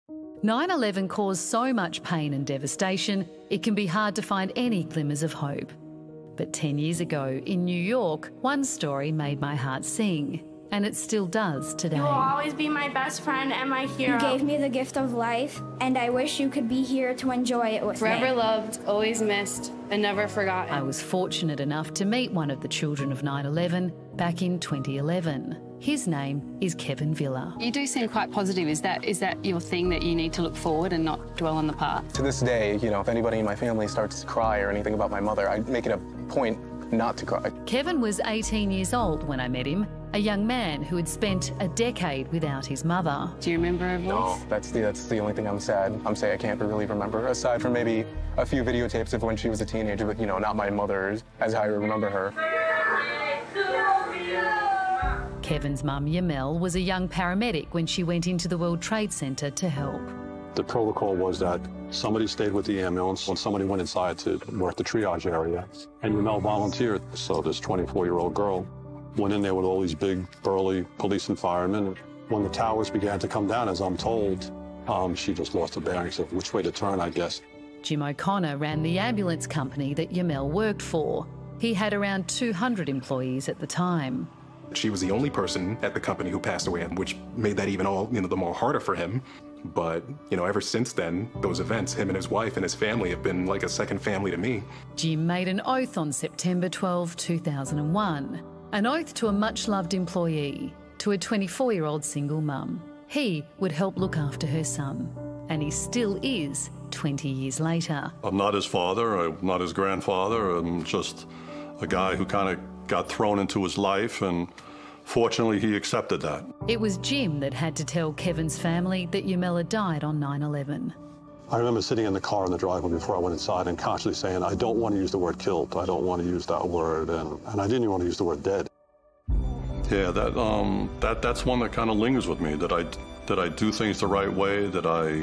9/11 caused so much pain and devastation, it can be hard to find any glimmers of hope. But 10 years ago in New York, one story made my heart sing, and it still does today. You will always be my best friend and my hero. You gave me the gift of life, and I wish you could be here to enjoy it with me. Forever loved, always missed, and never forgotten. I was fortunate enough to meet one of the children of 9/11 back in 2011. His name is Yamel Villa. You do seem quite positive. Is that your thing, that you need to look forward and not dwell on the past? To this day, if anybody in my family starts to cry or anything about my mother, I make it a point not to cry. Kevin was 18 years old when I met him, a young man who had spent a decade without his mother. Do you remember her voice? No, that's the only thing I'm sad. I can't really remember, aside from maybe a few videotapes of when she was a teenager, but not my mother as I remember her. Kevin's mum, Yamel, was a young paramedic when she went into the World Trade Center to help. The protocol was that somebody stayed with the ambulance when somebody went inside to work the triage area, and Yamel volunteered. So this 24-year-old girl went in there with all these big, burly police and firemen. When the towers began to come down, as I'm told, she just lost her bearings of which way to turn, I guess. Jim O'Connor ran the ambulance company that Yamel worked for. He had around 200 employees at the time. She was the only person at the company who passed away, which made that even all, the more harder for him. But, ever since then, those events, him and his wife and his family have been like a second family to me. Jim made an oath on September 12, 2001. An oath to a much-loved employee, to a 24-year-old single mum. He would help look after her son. And he still is 20 years later. I'm not his father, I'm not his grandfather, I'm just a guy who kind of got thrown into his life, and fortunately he accepted that. It was Jim that had to tell Kevin's family that Yamel had died on 9/11. I remember sitting in the car in the driveway before I went inside and consciously saying, I don't want to use the word killed, I don't want to use that word, and I didn't even want to use the word dead. Yeah, that's one that kind of lingers with me, that I do things the right way, that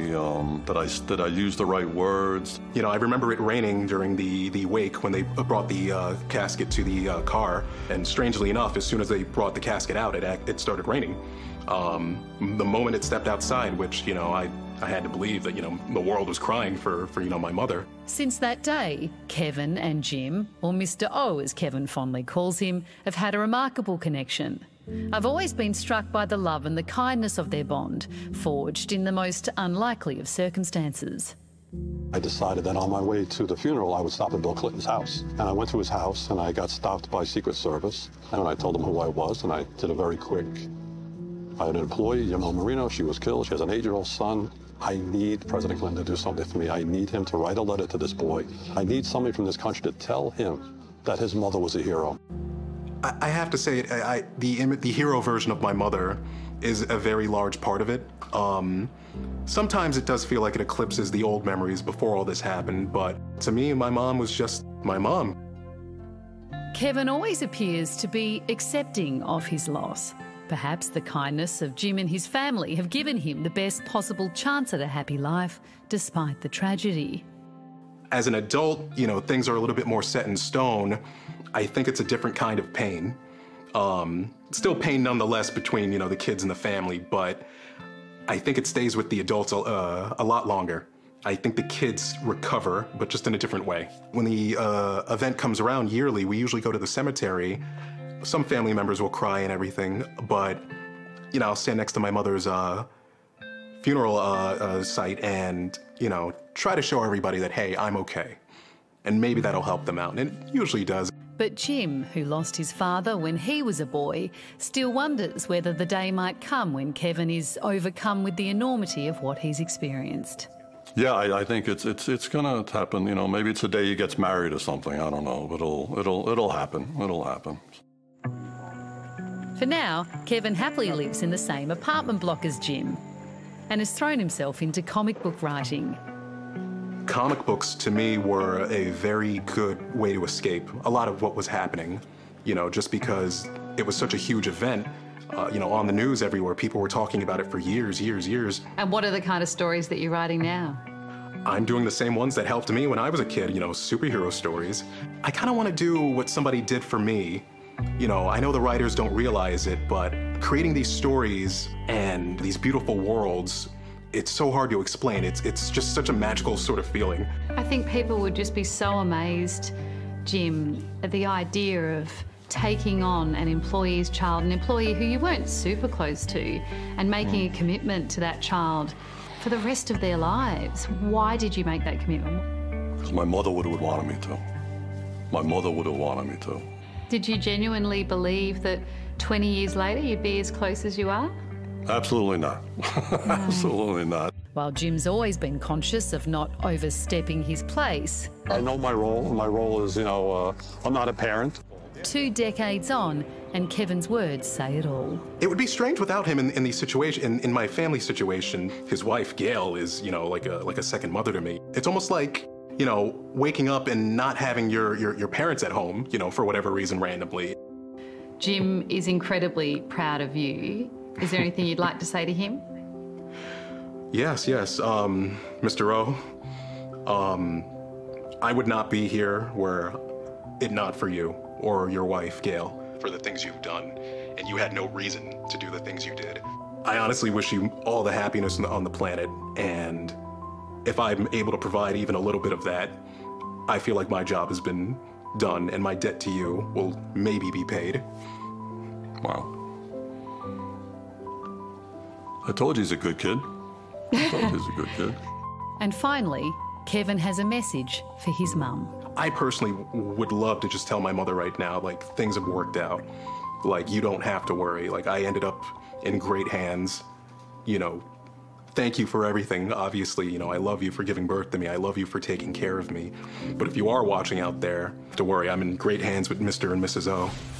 I use the right words. I remember it raining during the wake when they brought the casket to the car, and strangely enough, as soon as they brought the casket out, it started raining. The moment it stepped outside, which I had to believe that the world was crying for my mother. Since that day, Kevin and Jim, or Mr. O as Kevin fondly calls him, have had a remarkable connection. I've always been struck by the love and the kindness of their bond, forged in the most unlikely of circumstances. I decided that on my way to the funeral, I would stop at Bill Clinton's house. And I went to his house, and I got stopped by Secret Service. And I told them who I was, and I did a very quick. I had an employee, Yamel Marino. She was killed. She has an 8-year-old son. I need President Clinton to do something for me. I need him to write a letter to this boy. I need somebody from this country to tell him that his mother was a hero. I have to say, the hero version of my mother is a very large part of it. Sometimes it does feel like it eclipses the old memories before all this happened, but to me, my mom was just my mom. Kevin always appears to be accepting of his loss. Perhaps the kindness of Jim and his family have given him the best possible chance at a happy life, despite the tragedy. As an adult, things are a little bit more set in stone. I think it's a different kind of pain. Still pain nonetheless between, the kids and the family, but I think it stays with the adults a lot longer. I think the kids recover, but just in a different way. When the event comes around yearly, we usually go to the cemetery. Some family members will cry and everything, but, I'll stand next to my mother's funeral site and, try to show everybody that, hey, I'm okay. And maybe that'll help them out, and it usually does. But Jim, who lost his father when he was a boy, still wonders whether the day might come when Kevin is overcome with the enormity of what he's experienced. Yeah, I think it's gonna happen. Maybe it's the day he gets married or something. I don't know, but it'll happen. It'll happen. For now, Kevin happily lives in the same apartment block as Jim and has thrown himself into comic book writing. Comic books, to me, were a very good way to escape a lot of what was happening, just because it was such a huge event, on the news everywhere. People were talking about it for years. And what are the kind of stories that you're writing now? I'm doing the same ones that helped me when I was a kid, superhero stories. I kind of want to do what somebody did for me. I know the writers don't realize it, but creating these stories and these beautiful worlds it's so hard to explain. It's just such a magical sort of feeling. I think people would just be so amazed, Jim, at the idea of taking on an employee's child, an employee who you weren't super close to, and making a commitment to that child for the rest of their lives. Why did you make that commitment? Because my mother would have wanted me to. My mother would have wanted me to. Did you genuinely believe that 20 years later you'd be as close as you are? Absolutely not. Absolutely not. While Jim's always been conscious of not overstepping his place, I know my role. My role is, I'm not a parent. 2 decades on, and Kevin's words say it all. It would be strange without him in these situations. In my family situation, his wife, Gail, is, like a second mother to me. It's almost like, waking up and not having your parents at home, for whatever reason randomly. Jim is incredibly proud of you. Is there anything you'd like to say to him? Yes, Mr. O. I would not be here were it not for you or your wife, Gail, for the things you've done, and you had no reason to do the things you did. I honestly wish you all the happiness on the planet, and if I'm able to provide even a little bit of that, I feel like my job has been done, and my debt to you will maybe be paid. Wow. I told you he's a good kid. I told you he's a good kid. And finally, Kevin has a message for his mum. I personally would love to just tell my mother right now, things have worked out. You don't have to worry. I ended up in great hands. Thank you for everything. Obviously, I love you for giving birth to me. I love you for taking care of me. But if you are watching out there, don't worry, I'm in great hands with Mr. and Mrs. O.